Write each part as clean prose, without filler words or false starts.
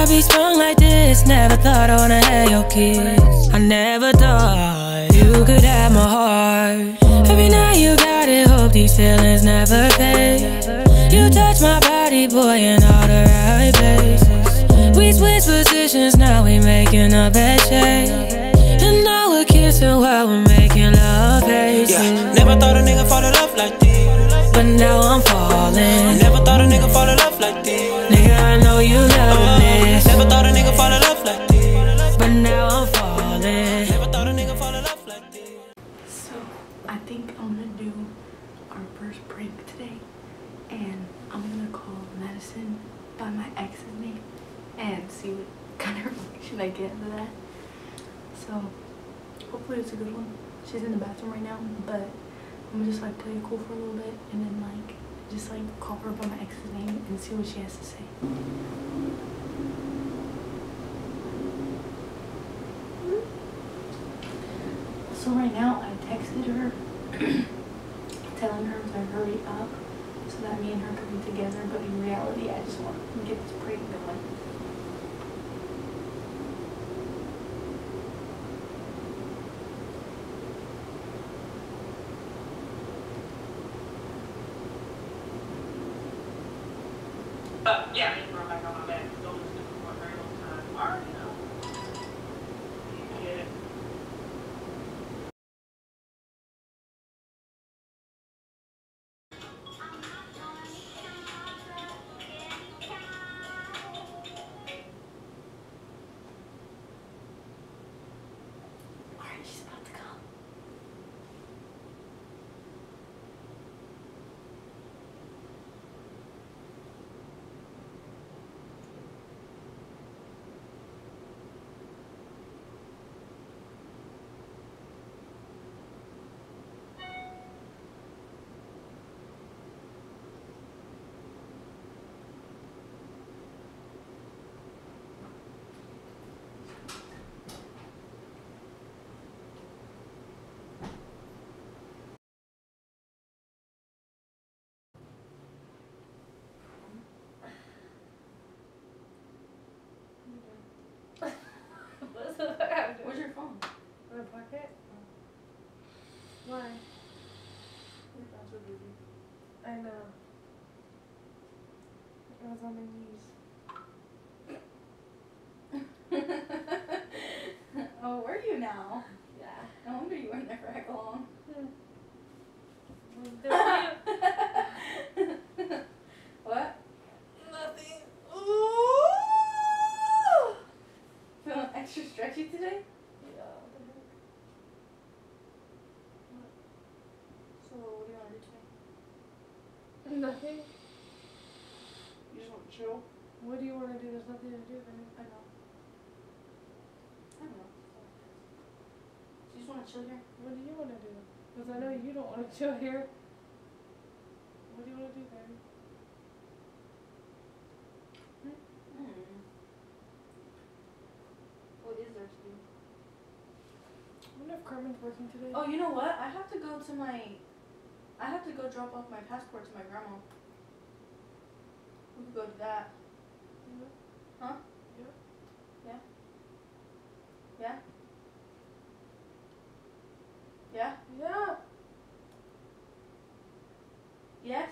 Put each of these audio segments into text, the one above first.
I be sprung like this? Never thought I wanna have your kids. I never thought you could have my heart. Every night you got it, hope these feelings never fade. You touch my body, boy, in all the right places. We switch positions, now we making a bad shade. And now we're kissing while we're making love faces. Yeah, never thought a nigga fall in love like this, but now I'm falling. Never thought a nigga fall in love like this. Nigga, I know you loving this. Never thought a nigga fall in love like this, but now I'm falling. Never thought a nigga fall in love like this. So, I think I'm gonna do our first prank today. And I'm gonna call Madison by my ex's name and see what kind of reaction I get to that. So, hopefully it's a good one. She's in the bathroom right now, but I'm gonna just like play it cool for a little bit and then like just like call her by my ex's name and see what she has to say. So right now I texted her telling her to hurry up so that me and her could be together, but in reality I just want to get this prank going. Yeah, I just run back on my back. Don't listen to me for a very long time. I already know. Yeah. Alright, she's about to come. Where's your phone? In my pocket? Why? Your phone's so busy. I know. I was on my knees. Oh, were you now? Yeah. No wonder you weren't there for heck long. What? Nothing. Ooh! Feeling extra stretchy today? Yeah, what the heck? So, what do you want to do today? Nothing? You just want to chill? What do you want to do? There's nothing to do, then. I know. I know. So you just want to chill here? What do you want to do? Because I know you don't want to chill here. What do you want to do, baby? What is there to do? I wonder if Carmen's working today. Oh, you know what? I have to go drop off my passport to my grandma. We could go to that. Yeah. Huh? Yeah. Yeah? Yeah? Yeah? Yeah. Yes?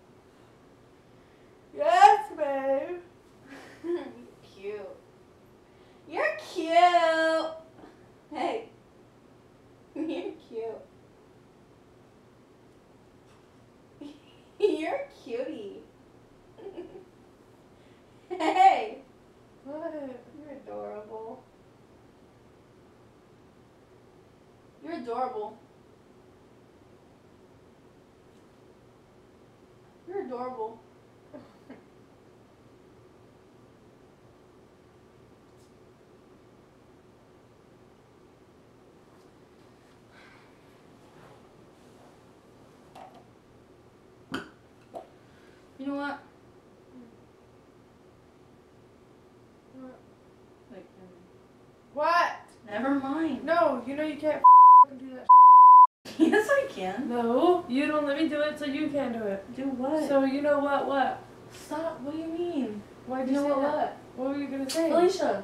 Yes, babe. You're cute. You're cute! Hey. You're cute. You're a cutie. Hey! What? You're adorable. You're adorable. You're adorable. You know what? What? Like, What? never mind. No, you know you can't do that. Yes, I can. No, you don't let me do it, so you can't do it. Do what? So you know what? What? Stop. What do you mean? Why'd You you know say what? that? What were you gonna say? Felicia.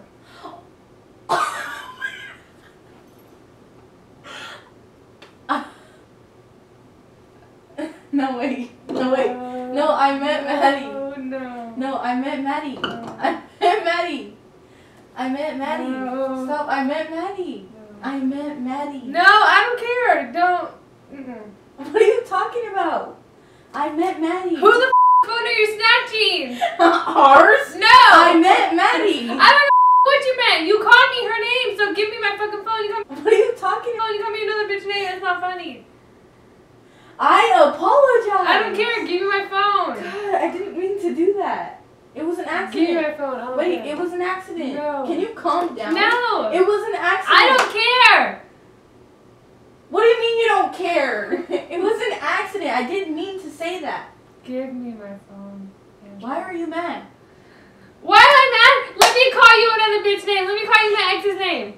No, wait. No, wait. No, I meant Maddie. Oh, no. No, I meant Maddie. I meant Maddie. I meant Maddie. No. Stop. I meant Maddie. I meant Maddie. No, I don't care. Don't. What are you talking about? I meant Maddie. Who the phone are you snatching? Ours? No. I meant Maddie. I don't know what you meant. You called me her name, so give me my fucking phone. You call me, What are you talking about? you call me another bitch name. That's not funny. I apologize. I don't care. Give me my phone. God, I didn't mean to do that. It was an accident. Give me my phone. I don't Wait, care. it was an accident. No. Can you calm down? No. It was an accident. I don't care. What do you mean you don't care? It was an accident. I didn't mean to say that. Give me my phone. Angela. Why are you mad? Why am I mad? Let me call you another bitch name. Let me call you my ex's name.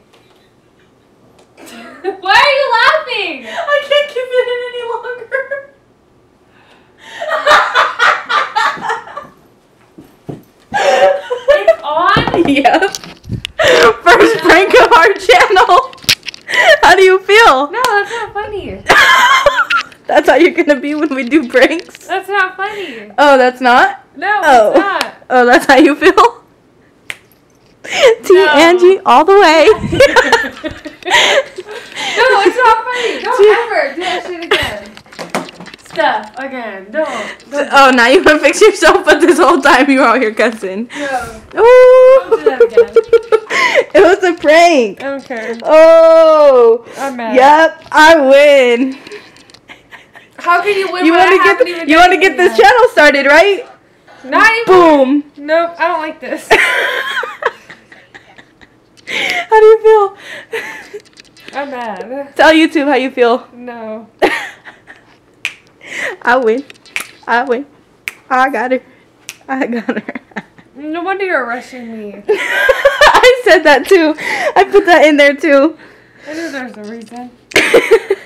Why are you laughing? I can't keep it in any longer. It's on? Yep. First prank of our channel. How do you feel? No, that's not funny. That's how you're gonna be when we do pranks? That's not funny. Oh, that's not? No, Oh. it's not. Oh, that's how you feel? Team No. Angie all the way. No, it's not funny. Don't ever do that shit again. Steph, again. Don't. Oh, now you wanna fix yourself, but this whole time you were out here cussing. No. Ooh. Don't do that again. It was a prank. I don't care. Oh. I'm mad. Yep, I win. How can you win You when want I to haven't get even you done want to get anything this yet? channel started, right? Not even. Boom. Nope, I don't like this. How do you feel? I'm mad. Tell YouTube how you feel. No. I win. I win. I got her. I got her. No wonder you're rushing me. I said that too. I put that in there too. I knew there was a reason.